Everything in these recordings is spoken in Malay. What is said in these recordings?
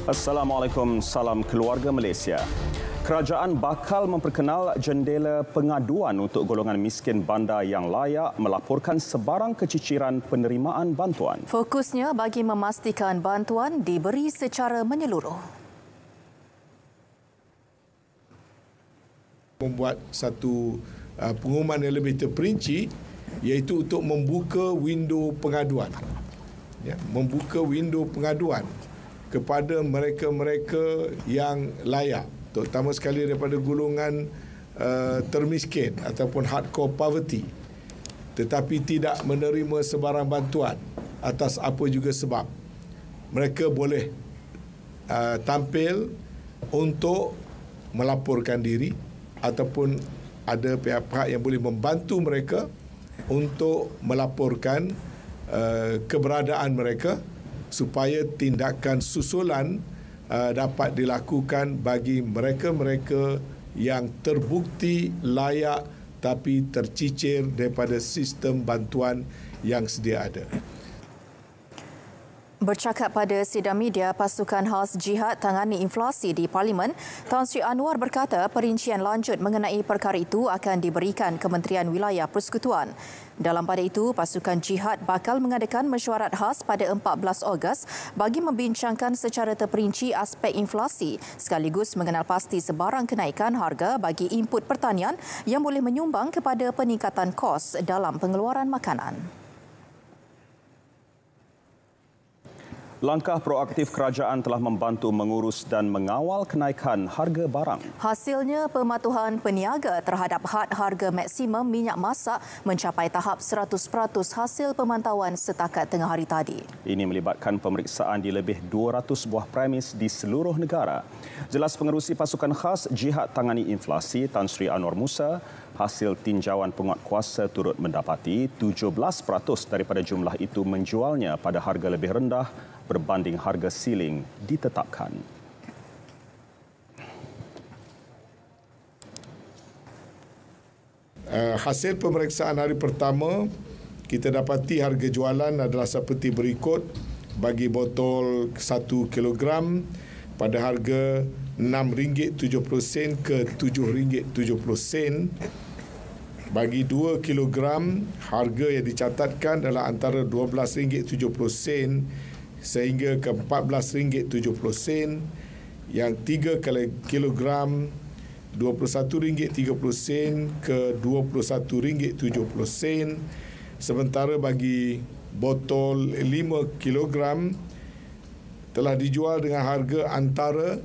Assalamualaikum, salam keluarga Malaysia. Kerajaan bakal memperkenal jendela pengaduan untuk golongan miskin bandar yang layak melaporkan sebarang keciciran penerimaan bantuan. Fokusnya bagi memastikan bantuan diberi secara menyeluruh. Membuat satu pengumuman yang lebih terperinci, iaitu untuk membuka window pengaduan. Membuka window pengaduan kepada mereka-mereka yang layak, terutama sekali daripada golongan termiskin ataupun hardcore poverty, tetapi tidak menerima sebarang bantuan atas apa juga sebab. Mereka boleh tampil untuk melaporkan diri ataupun ada pihak-pihak yang boleh membantu mereka untuk melaporkan keberadaan mereka supaya tindakan susulan dapat dilakukan bagi mereka-mereka yang terbukti layak tapi tercicir daripada sistem bantuan yang sedia ada. Bercakap pada sidang media Pasukan Khas Jihad Tangani Inflasi di Parlimen, Tan Sri Anwar berkata perincian lanjut mengenai perkara itu akan diberikan Kementerian Wilayah Persekutuan. Dalam pada itu, Pasukan Jihad bakal mengadakan mesyuarat khas pada 14 Ogos bagi membincangkan secara terperinci aspek inflasi sekaligus mengenal pasti sebarang kenaikan harga bagi input pertanian yang boleh menyumbang kepada peningkatan kos dalam pengeluaran makanan. Langkah proaktif kerajaan telah membantu mengurus dan mengawal kenaikan harga barang. Hasilnya, pematuhan peniaga terhadap had harga maksimum minyak masak mencapai tahap 100% hasil pemantauan setakat tengah hari tadi. Ini melibatkan pemeriksaan di lebih 200 buah premis di seluruh negara. Jelas Pengerusi Pasukan Khas Jihad Tangani Inflasi, Tan Sri Anwar Musa, hasil tinjauan penguatkuasa turut mendapati 17% daripada jumlah itu menjualnya pada harga lebih rendah berbanding harga siling ditetapkan. Hasil pemeriksaan hari pertama, kita dapati harga jualan adalah seperti berikut. Bagi botol 1 kilogram pada harga RM6.70 ke RM7.70. Bagi 2 kilogram, harga yang dicatatkan adalah antara RM12.70 sehingga ke RM14.70. Yang 3 kilogram, RM21.30 ke RM21.70. Sementara bagi botol 5 kilogram telah dijual dengan harga antara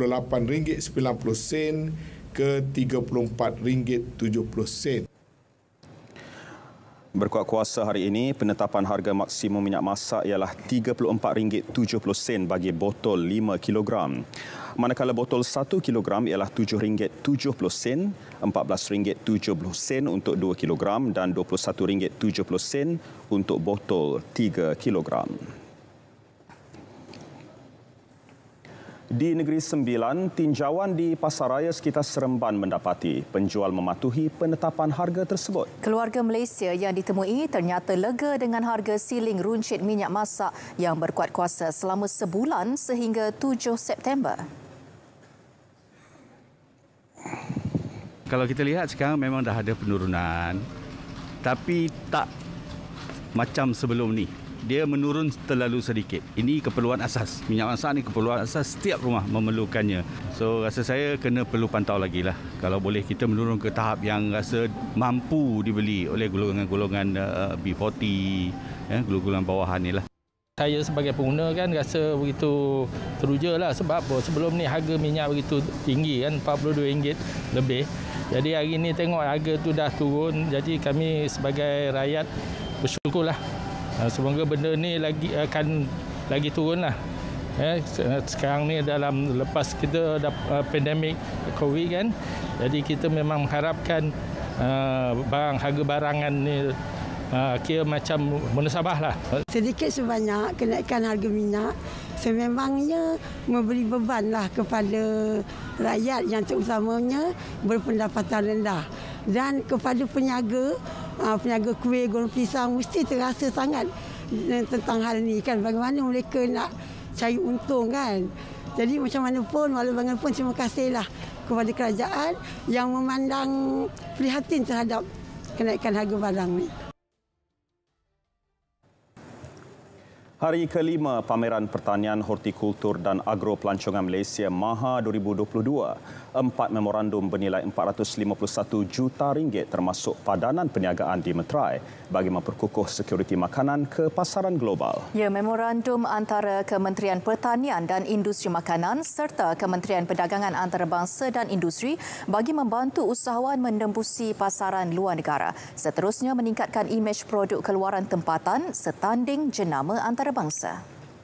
RM28.90 ke RM34.70. Berkuat kuasa hari ini, penetapan harga maksimum minyak masak ialah RM34.70 bagi botol 5 kilogram. Manakala botol 1 kilogram ialah RM7.70, RM14.70 untuk 2 kilogram dan RM21.70 untuk botol 3 kilogram. Di Negeri Sembilan, tinjauan di pasaraya sekitar Seremban mendapati penjual mematuhi penetapan harga tersebut. Keluarga Malaysia yang ditemui ternyata lega dengan harga siling runcit minyak masak yang berkuat kuasa selama sebulan sehingga 7 September. Kalau kita lihat sekarang memang dah ada penurunan, tapi tak macam sebelum ni. Dia menurun terlalu sedikit. Ini keperluan asas. Minyak masak ni keperluan asas, setiap rumah memerlukannya. So rasa saya perlu pantau lagi lah. Kalau boleh kita menurun ke tahap yang rasa mampu dibeli oleh golongan-golongan B40, golongan bawahan ni lah. Saya sebagai pengguna kan rasa begitu teruja lah sebab sebelum ni harga minyak begitu tinggi kan, RM42 lebih. Jadi hari ni tengok harga tu dah turun, jadi kami sebagai rakyat bersyukurlah. Semoga benda ni akan lagi turun lah. Sekarang ni lepas kita ada pandemik COVID kan, jadi kita memang mengharapkan harga barangan ni kira macam munasabah lah. Sedikit sebanyak kenaikan harga minyak sememangnya memberi beban lah kepada rakyat yang terutamanya berpendapatan rendah. Dan kepada peniaga kuih, goreng pisang mesti terasa sangat tentang hal ini kan. Bagaimana mereka nak cari untung kan. Jadi macam mana pun, walau bagaimanapun terima kasihlah kepada kerajaan yang memandang prihatin terhadap kenaikan harga barang ni. Hari kelima Pameran Pertanian, Hortikultur dan Agro Pelancongan Malaysia MAHA 2022. 4 memorandum bernilai RM451 juta termasuk padanan perniagaan dimeterai bagi memperkukuh sekuriti makanan ke pasaran global. Ya, memorandum antara Kementerian Pertanian dan Industri Makanan serta Kementerian Perdagangan Antarabangsa dan Industri bagi membantu usahawan menembusi pasaran luar negara. Seterusnya meningkatkan imej produk keluaran tempatan setanding jenama antarabangsa.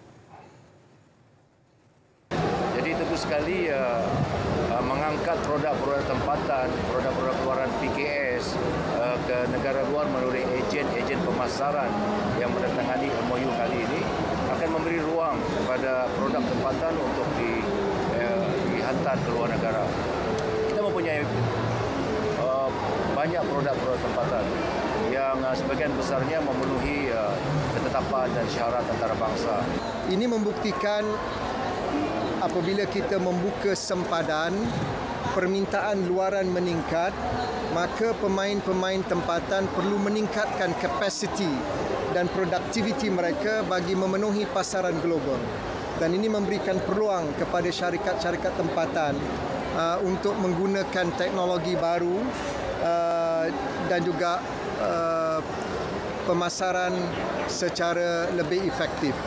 Jadi tentu sekali mengangkat produk-produk tempatan, produk-produk keluaran PKS ke negara luar melalui ejen-ejen pemasaran yang menandatangani MOU kali ini akan memberi ruang kepada produk tempatan untuk dihantar ke luar negara. Kita mempunyai banyak produk-produk tempatan yang sebagian besarnya memenuhi ketetapan dan syarat antarabangsa. Ini membuktikan apabila kita membuka sempadan, permintaan luaran meningkat, maka pemain-pemain tempatan perlu meningkatkan kapasiti dan produktiviti mereka bagi memenuhi pasaran global. Dan ini memberikan peluang kepada syarikat-syarikat tempatan untuk menggunakan teknologi baru dan juga pemasaran secara lebih efektif.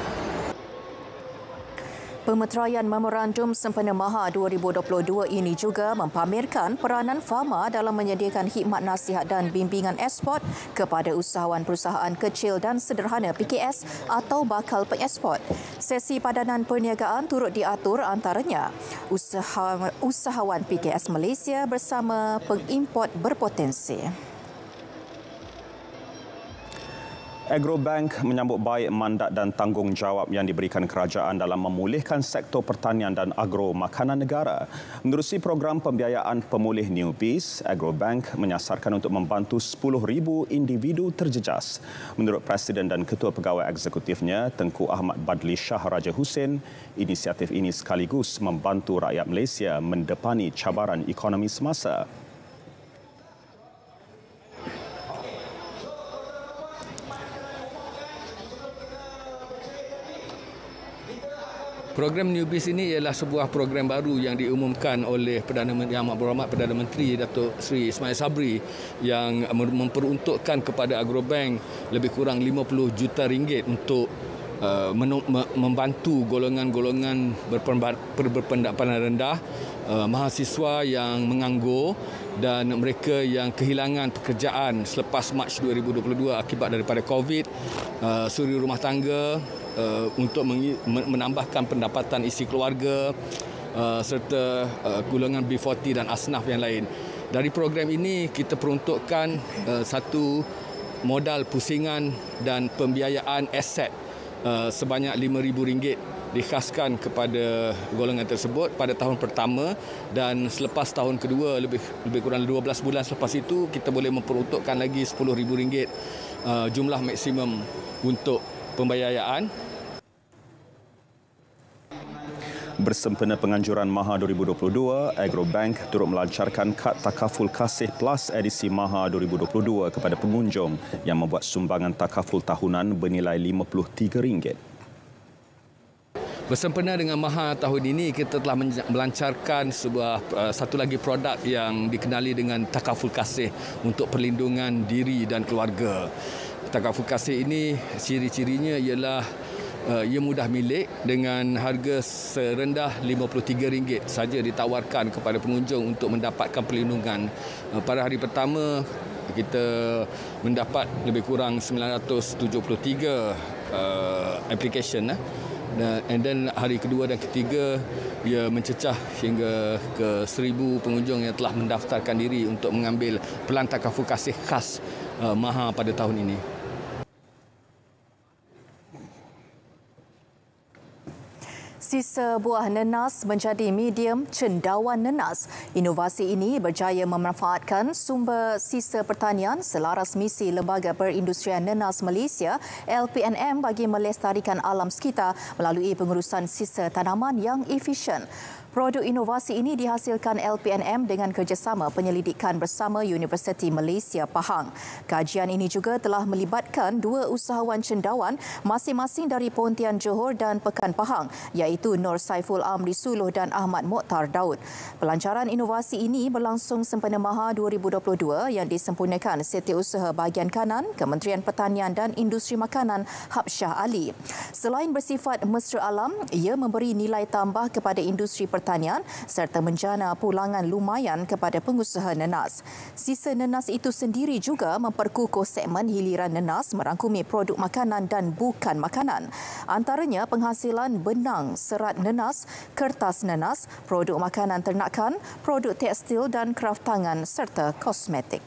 Pemeteraian Memorandum Sempena MAHA 2022 ini juga mempamerkan peranan Fama dalam menyediakan khidmat nasihat dan bimbingan ekspor kepada usahawan perusahaan kecil dan sederhana PKS atau bakal pengeksport. Sesi padanan perniagaan turut diatur antaranya usahawan PKS Malaysia bersama pengimport berpotensi. Agrobank menyambut baik mandat dan tanggungjawab yang diberikan kerajaan dalam memulihkan sektor pertanian dan agro makanan negara. Menerusi program pembiayaan pemulih Newbies, Agrobank menyasarkan untuk membantu 10,000 individu terjejas. Menurut Presiden dan Ketua Pegawai Eksekutifnya, Tengku Ahmad Badli Shah Raja Hussein, inisiatif ini sekaligus membantu rakyat Malaysia mendepani cabaran ekonomi semasa. Program Newbies ini ialah sebuah program baru yang diumumkan oleh Perdana Menteri Amat Berhormat Perdana Menteri Datuk Seri Ismail Sabri yang memperuntukkan kepada Agrobank lebih kurang 50 juta ringgit untuk membantu golongan-golongan berpendapatan rendah, mahasiswa yang menganggur dan mereka yang kehilangan pekerjaan selepas Mac 2022 akibat daripada COVID, suri rumah tangga, untuk menambahkan pendapatan isi keluarga serta golongan B40 dan asnaf yang lain. Dari program ini kita peruntukkan satu modal pusingan dan pembiayaan aset sebanyak RM5,000 dikhaskan kepada golongan tersebut pada tahun pertama, dan selepas tahun kedua lebih kurang 12 bulan selepas itu kita boleh memperuntukkan lagi RM10,000 jumlah maksimum untuk pembiayaan. Bersempena penganjuran MAHA 2022, Agrobank turut melancarkan kad Takaful Kasih Plus edisi MAHA 2022 kepada pengunjung yang membuat sumbangan takaful tahunan bernilai RM53. Bersempena dengan MAHA tahun ini, kita telah melancarkan satu lagi produk yang dikenali dengan Takaful Kasih untuk perlindungan diri dan keluarga. Takaful Kasih ini ciri-cirinya ialah ia mudah milik dengan harga serendah RM53 saja ditawarkan kepada pengunjung untuk mendapatkan perlindungan. Pada hari pertama kita mendapat lebih kurang 973 application, and then hari kedua dan ketiga ia mencecah hingga ke 1,000 pengunjung yang telah mendaftarkan diri untuk mengambil pelan Takaful Kasih khas MAHA pada tahun ini. Sisa buah nenas menjadi medium cendawan nenas. Inovasi ini berjaya memanfaatkan sumber sisa pertanian selaras misi Lembaga Perindustrian Nenas Malaysia LPNM bagi melestarikan alam sekitar melalui pengurusan sisa tanaman yang efisien. Produk inovasi ini dihasilkan LPNM dengan kerjasama penyelidikan bersama Universiti Malaysia Pahang. Kajian ini juga telah melibatkan dua usahawan cendawan masing-masing dari Pontian Johor dan Pekan Pahang iaitu Nur Saiful Amri Suluh dan Ahmad Mokhtar Daud. Pelancaran inovasi ini berlangsung sempena Maha 2022 yang disempurnakan Setiausaha Bahagian Kanan Kementerian Pertanian dan Industri Makanan Habsyah Ali. Selain bersifat mesra alam, ia memberi nilai tambah kepada industri pertanian serta menjana pulangan lumayan kepada pengusaha nenas. Sisa nenas itu sendiri juga memperkukuh segmen hiliran nenas merangkumi produk makanan dan bukan makanan. Antaranya penghasilan benang, serat nenas, kertas nenas, produk makanan ternakan, produk tekstil dan kraft tangan serta kosmetik.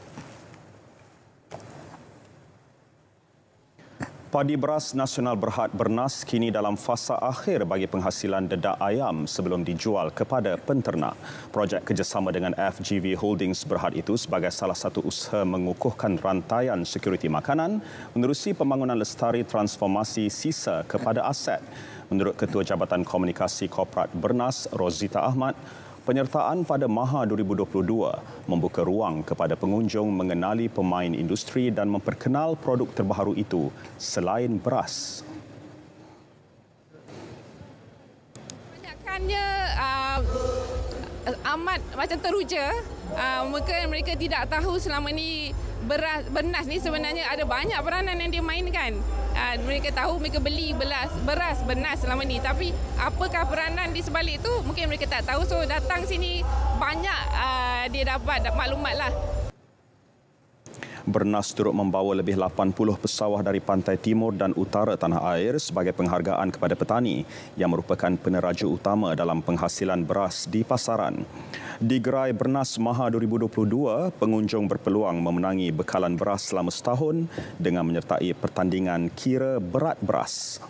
Padi beras nasional Berhad Bernas kini dalam fasa akhir bagi penghasilan dedak ayam sebelum dijual kepada penternak. Projek kerjasama dengan FGV Holdings Berhad itu sebagai salah satu usaha mengukuhkan rantaian sekuriti makanan menerusi pembangunan lestari transformasi sisa kepada aset. Menurut Ketua Jabatan Komunikasi Korporat Bernas, Rozita Ahmad, penyertaan pada Maha 2022 membuka ruang kepada pengunjung mengenali pemain industri dan memperkenal produk terbaru itu selain beras. Kebanyakannya amat macam teruja. Mereka tidak tahu selama ni Bernas ni sebenarnya ada banyak peranan yang dia mainkan. Mereka tahu mereka beli beras Bernas selama ni, tapi apakah peranan di sebalik itu mungkin mereka tak tahu. So datang sini banyak dia dapat maklumat lah. Bernas turut membawa lebih 80 pesawah dari pantai timur dan utara tanah air sebagai penghargaan kepada petani yang merupakan peneraju utama dalam penghasilan beras di pasaran. Di gerai Bernas Maha 2022, pengunjung berpeluang memenangi bekalan beras selama setahun dengan menyertai pertandingan kira berat beras.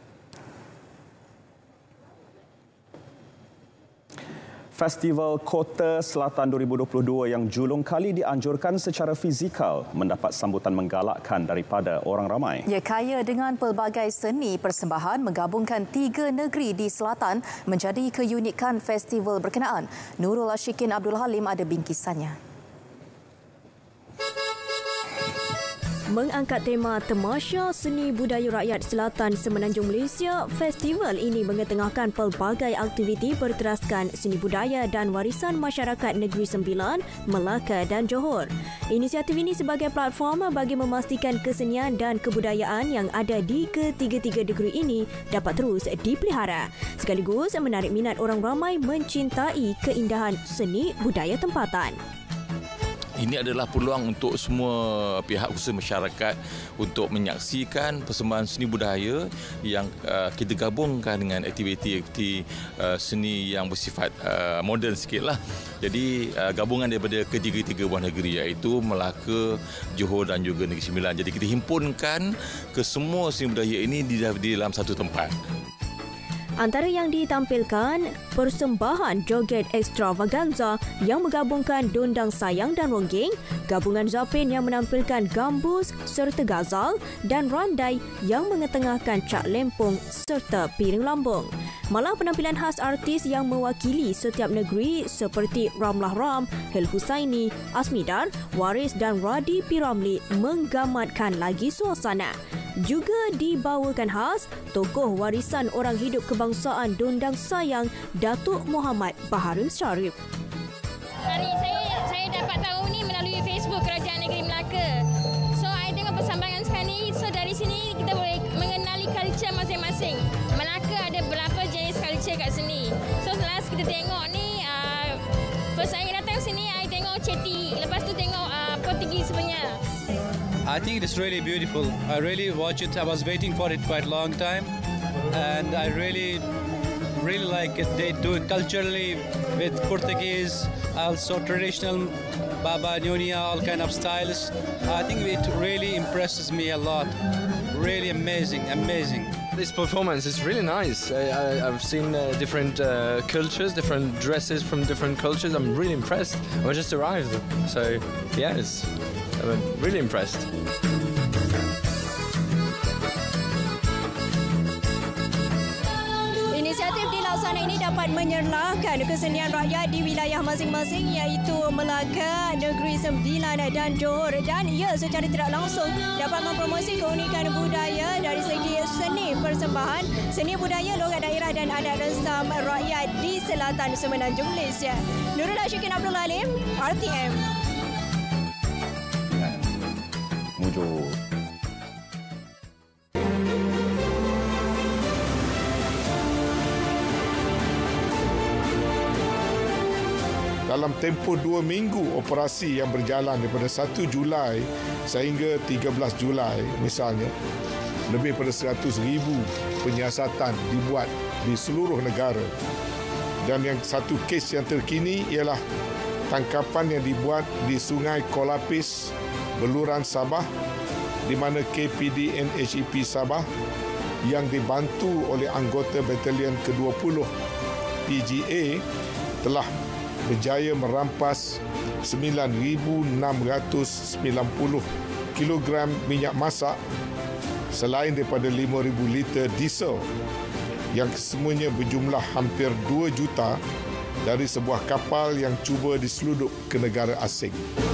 Festival Kota Selatan 2022 yang julung kali dianjurkan secara fizikal mendapat sambutan menggalakkan daripada orang ramai. Ia kaya dengan pelbagai seni persembahan menggabungkan 3 negeri di selatan menjadi keunikan festival berkenaan. Nurul Ashikin Abdul Halim ada bingkisannya. Mengangkat tema Tamasya Seni Budaya Rakyat Selatan Semenanjung Malaysia, festival ini mengetengahkan pelbagai aktiviti berteraskan seni budaya dan warisan masyarakat Negeri Sembilan, Melaka dan Johor. Inisiatif ini sebagai platform bagi memastikan kesenian dan kebudayaan yang ada di ketiga-tiga negeri ini dapat terus dipelihara, sekaligus menarik minat orang ramai mencintai keindahan seni budaya tempatan. Ini adalah peluang untuk semua pihak khusus masyarakat untuk menyaksikan persembahan seni budaya yang kita gabungkan dengan aktiviti-aktiviti seni yang bersifat moden sikitlah. Jadi gabungan daripada ketiga-tiga buah negeri iaitu Melaka, Johor dan juga Negeri Sembilan. Jadi kita himpunkan ke semua seni budaya ini di dalam satu tempat. Antara yang ditampilkan, persembahan joget extravaganza yang menggabungkan dondang sayang dan ronggeng, gabungan zapin yang menampilkan gambus serta gazal dan randai yang mengetengahkan cak lempung serta piring lambung. Malah penampilan khas artis yang mewakili setiap negeri seperti Ramlah Ram, Hel Husaini, Asmidar, Waris dan Radi Piramli menggamatkan lagi suasana. Juga dibawakan khas tokoh warisan orang hidup kebangsaan dondang sayang Datuk Muhammad Baharim Sharif. Hari saya dapat tahu ni melalui Facebook Kerajaan Negeri Melaka. So saya tengok persembahan sekarang ni. So dari sini kita boleh mengenali culture masing-masing. Melaka ada berapa jenis culture kat sini. So last kita tengok ni first saya datang sini saya tengok Ceti. Lepas tu tengok Portugis punya. I think it's really beautiful. I really watch it. I was waiting for it quite a long time, and I really like it. They do it culturally with Portuguese, also traditional Baba Nyonya, all kind of styles. I think it really impresses me a lot. Really amazing. This performance is really nice. I've seen different cultures, different dresses from different cultures. I'm really impressed. I just arrived, so yeah, I'm really impressed. Inisiatif di laksana ini dapat menyerlahkan kesenian rakyat di wilayah masing-masing iaitu Melaka, Negeri Sembilan dan Johor, dan ia secara tidak langsung dapat mempromosi keunikan budaya dari segi seni persembahan, seni budaya, logat daerah dan adat resam rakyat di selatan semenanjung Malaysia. Nurul Ashikin Abdul Alim, RTM. Mujur. Dalam tempoh 2 minggu operasi yang berjalan daripada 1 Julai sehingga 13 Julai misalnya, lebih pada 100,000 penyiasatan dibuat di seluruh negara. Dan yang satu kes yang terkini ialah tangkapan yang dibuat di Sungai Kolapis, Beluran, Sabah, di mana KPD NHEP Sabah yang dibantu oleh anggota Batalion ke-20 PGA telah berjaya merampas 9,690 kilogram minyak masak selain daripada 5,000 liter diesel yang kesemuanya berjumlah hampir 2 juta dari sebuah kapal yang cuba diseludup ke negara asing.